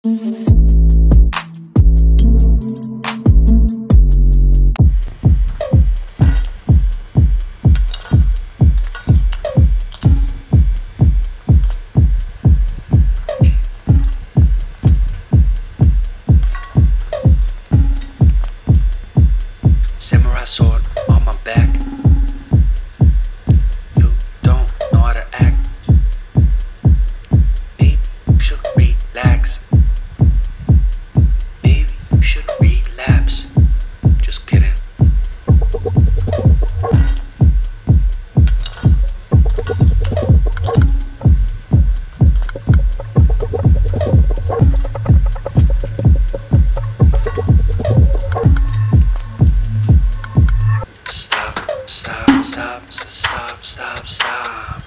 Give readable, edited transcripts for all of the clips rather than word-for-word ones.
Samurai sword on my back. You don't know how to act. Maybe you should relax. Maybe you should relapse. Just kidding. Stop, stop, stop, stop, stop, stop.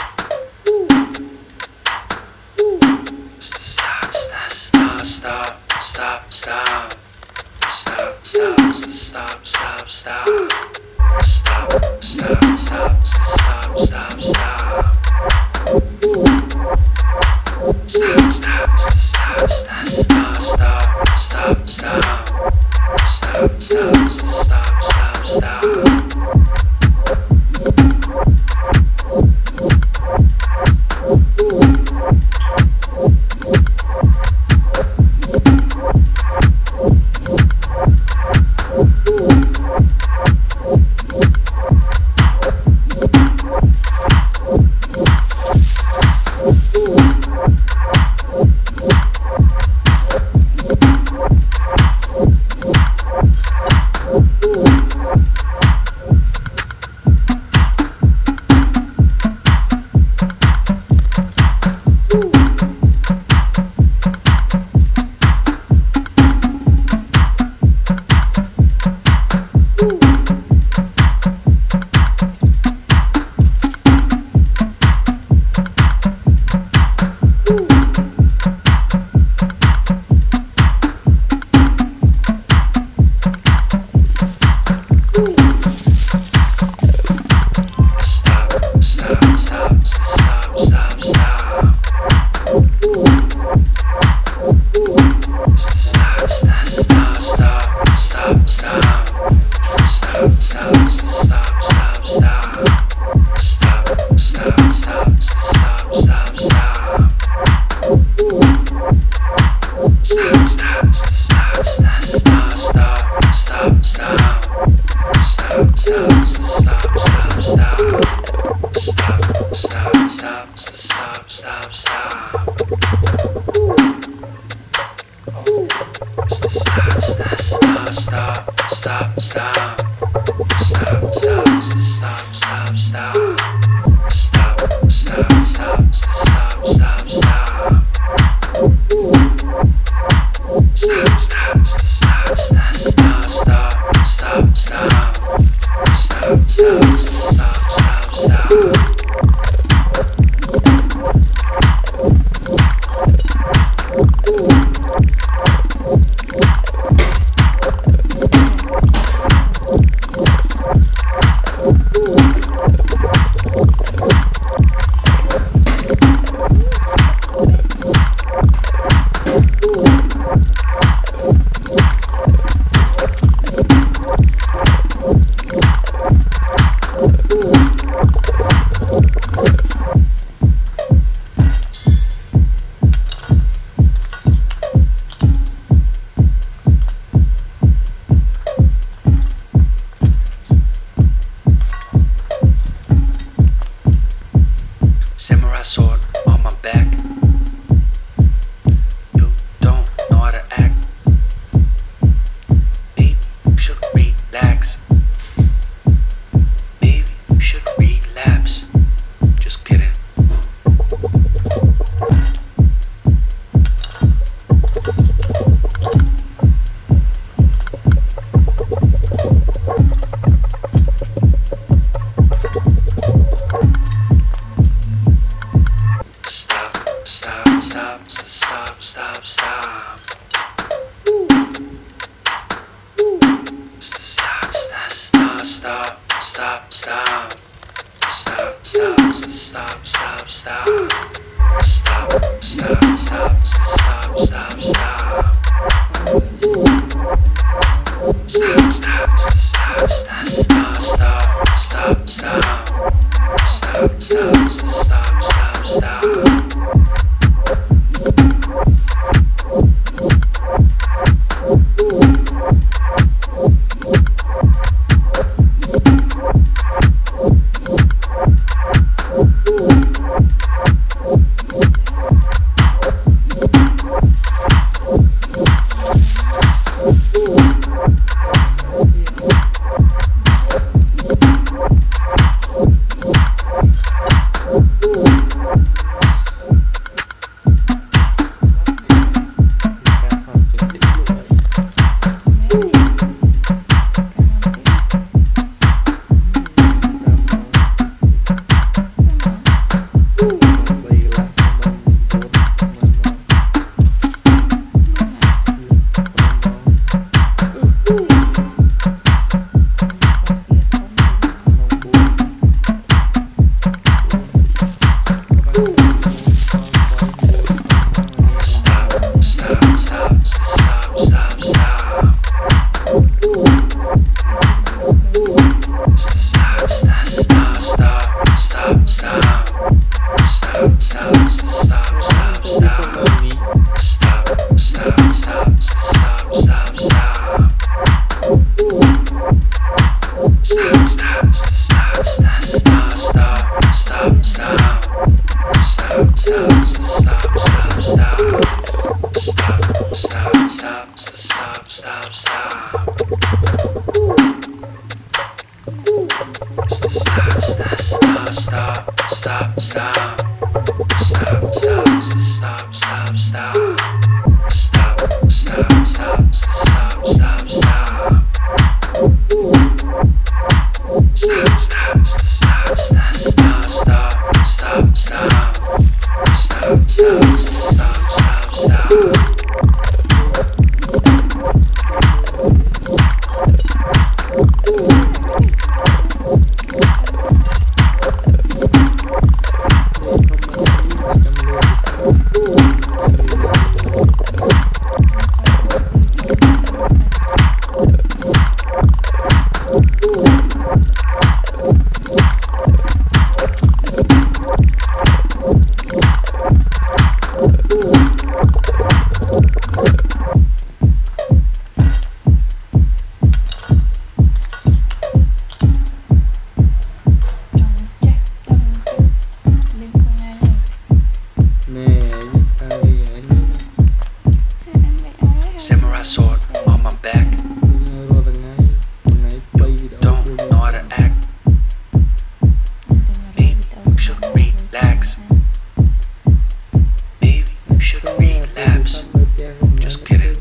Stop, stop, stop, stop, stop, stop. Stop, stop, stop, stop, stop. Stop, stop, stop, stop, stop, stop. Stop, stop, stop, stop, stop, stop, stop, stop. Stop, stop, stop, stop, stop. Samurai sword on my back. You don't know how to act. Maybe you should relax. Maybe you should relapse. Just kidding. Stop, stop, stop, stop, stop. Stop, stop, stop, stop, stop, stop. Stop, stop, stop, stop, stop. Stop, stop, stop, stop, stop, stop. Samurai sword on my back. Don't know how to act. Maybe you should relax. Maybe you should relapse. Just kidding.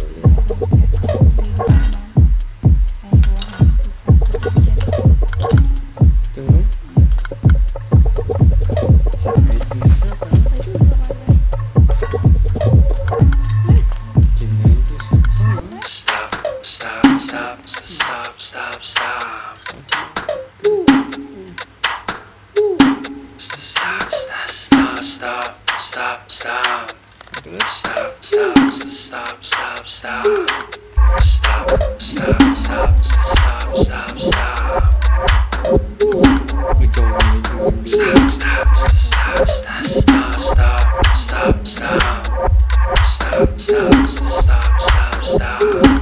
Stop, stop, stop, stop, stop. Stop, stop, stop, stop, stop, stop. Stop, stop, stop, stop, stop. Stop, stop, stop, stop, stop, stop. Stop, stop, stop, stop, stop, stop, stop, stop. Stop, stop, stop, stop, stop.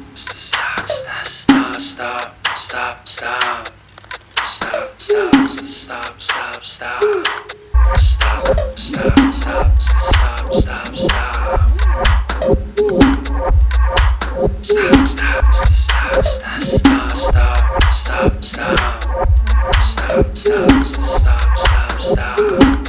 Stop, stop, stop, stop, stop, stop. Stop, stop, stop, stop, stop. Stop, stop, stop, stop, stop, stop. Stop, stop, stop, stop, stop, stop, stop, stop. Stop, stop, stop, stop, stop.